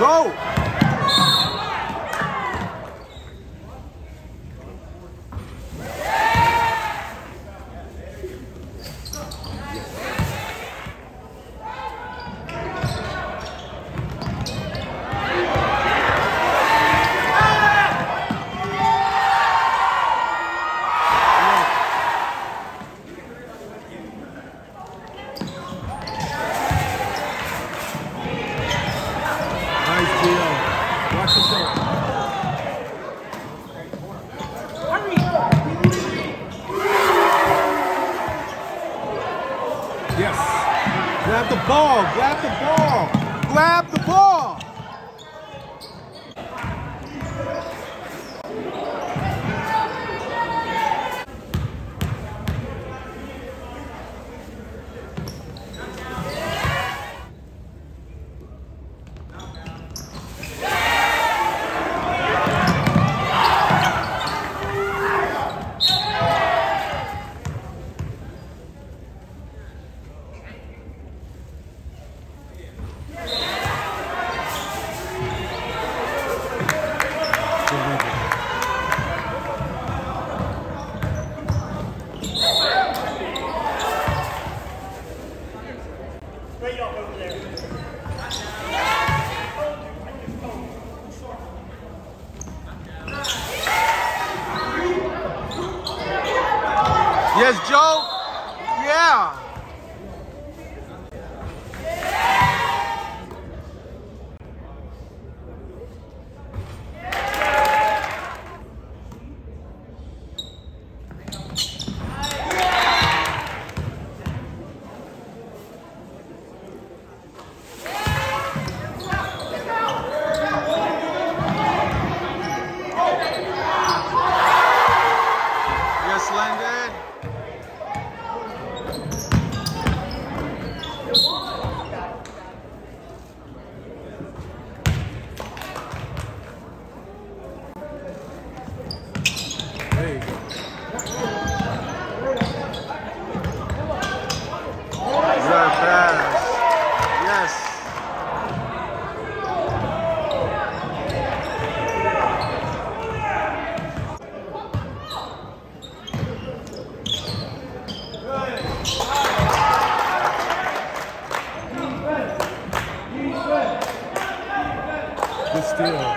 Go! Grab the ball, grab the ball, grab the ball. Yes, Joe. Yeah. Yes, Landon. There you go. Good pass. Yes. Good steal.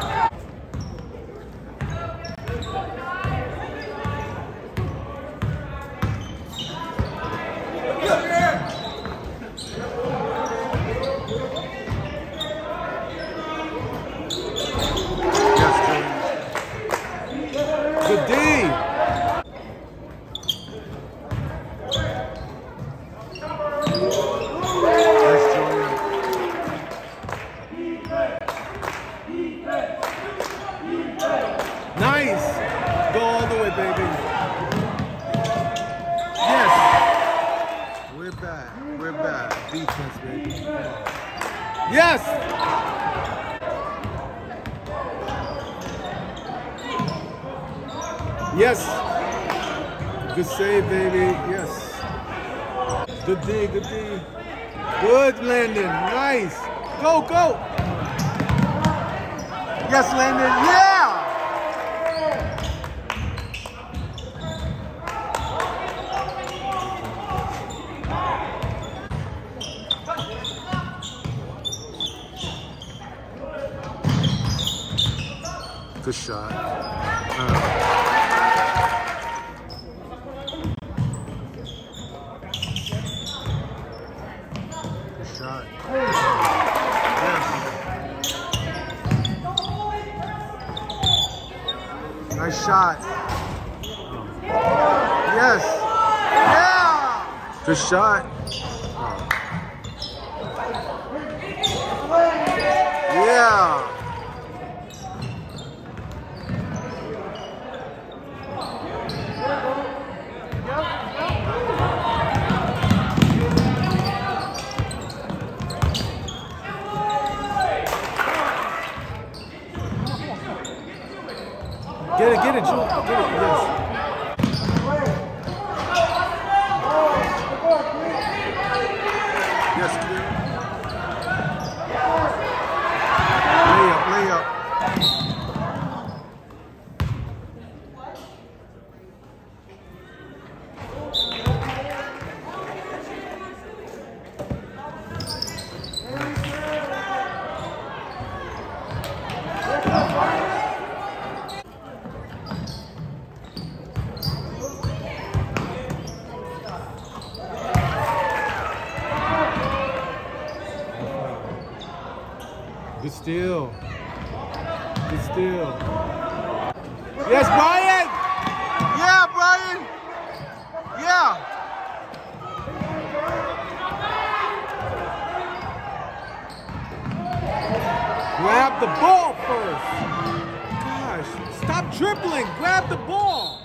Good D. Nice, Julian. Nice. Go all the way, baby. Yes. We're back. We're back. Defense, baby. Yes. Yes. Good save, baby. Yes. Good D, good D. Good, Landon. Nice. Go, go. Yes, Landon. Yeah. Good shot. Shot. Yes. Nice shot. Yes. Yeah. Good shot. Yeah. Get it, Joe. Get it, yes. Yes, clear. Good steal. Good steal. Yes, Brian! Yeah, Brian! Yeah! Grab the ball first. Gosh, stop dribbling. Grab the ball.